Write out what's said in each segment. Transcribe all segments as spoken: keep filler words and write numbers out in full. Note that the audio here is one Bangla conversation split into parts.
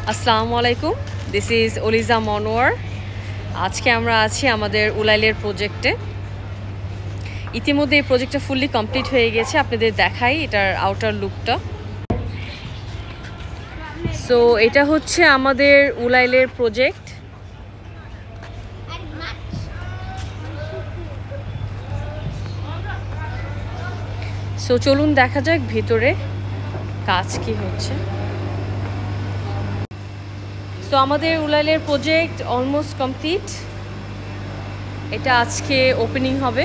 আসসালামু আলাইকুম, দিস ইজ Oliza Monowar। আজকে আমরা আছি আমাদের উলাইলের প্রজেক্টে। ইতিমধ্যে এই প্রজেক্টটা ফুললি কমপ্লিট হয়ে গেছে, আপনাদের দেখাই এটার আউটার লুকটা। সো এটা হচ্ছে আমাদের উলাইলের প্রজেক্ট। সো চলুন দেখা যাক ভিতরে কাজ কি হচ্ছে। তো আমাদের উলাইলের প্রজেক্ট অলমোস্ট কমপ্লিট। এটা আজকে ওপেনিং হবে।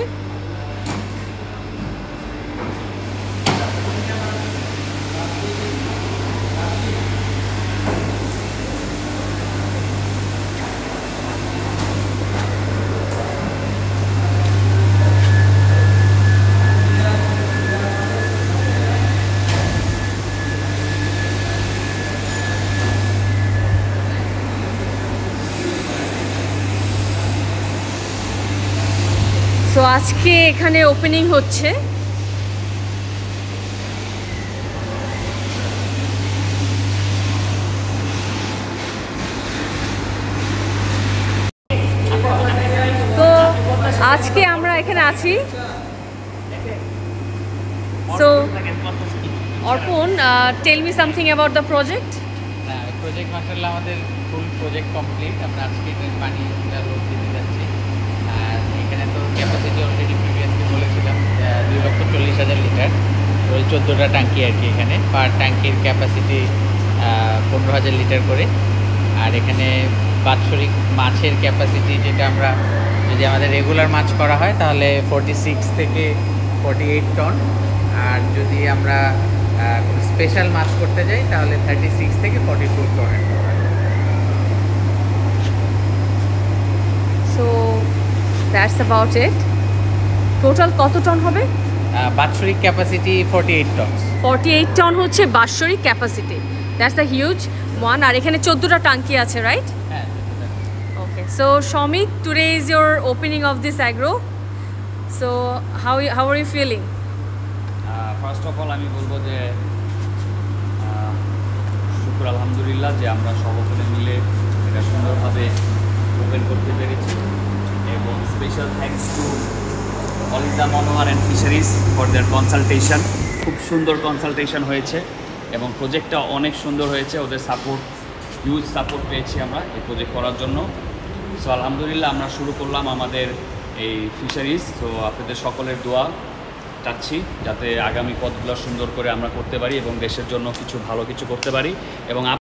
তো আজকে এখানে ওপেনিং হচ্ছে। তো আজকে আমরা এখানে আছি। So Arpan, tell me something about the project. Project মাশাআল্লাহ আমাদের ফুল প্রজেক্ট কমপ্লিট। আমরা আজকে পানি লোড দিতে যাচ্ছি। আর এখানে তো ক্যাপাসিটি অলরেডি প্রিভিয়াসলি বলেছিলাম দুই লক্ষ চল্লিশ হাজার লিটার, ওই চোদ্দোটা ট্যাঙ্কি আর কি। এখানে পার ট্যাঙ্কির ক্যাপাসিটি পনেরো হাজার লিটার করে। আর এখানে বাৎসরিক মাছের ক্যাপাসিটি, যেটা আমরা যদি আমাদের রেগুলার মাছ করা হয় তাহলে ফোরটি সিক্স থেকে ফোরটি এইট টন। আর যদি আমরা কোনো স্পেশাল মাছ করতে যাই তাহলে থার্টি সিক্স থেকে ফর্টি টু টনের। So that's about it. Total কত টন হবে? বাৎসরিক capacity forty eight ton. Forty eight ton হচ্ছে বাৎসরিক capacity. That's the huge one. আর এখানে চোদ্দোটা টাঙ্কি আছে, রাইট? হ্যাঁ। Okay, so Shamik, today is your opening of this agro. So how how are you feeling? First of all আমি বলবো যে শুকর আলহামদুলিল্লাহ যে আমরা সকলে মিলে এটা সুন্দরভাবে ওপেন করতে পেরেছি। এবং special thanks to Oliza Monowar and fisheries for their consultation. খুব সুন্দর কনসালটেশন হয়েছে এবং প্রজেক্টটা অনেক সুন্দর হয়েছে। ওদের সাপোর্ট, হিউজ সাপোর্ট পেয়েছি আমরা এই প্রজেক্ট করার জন্য। সো আলহামদুলিল্লাহ আমরা শুরু করলাম আমাদের এই ফিশারিজ। তো আপনাদের সকলের দোয়া চাচ্ছি যাতে আগামী পথগুলো সুন্দর করে আমরা করতে পারি এবং দেশের জন্য কিছু ভালো কিছু করতে পারি। এবং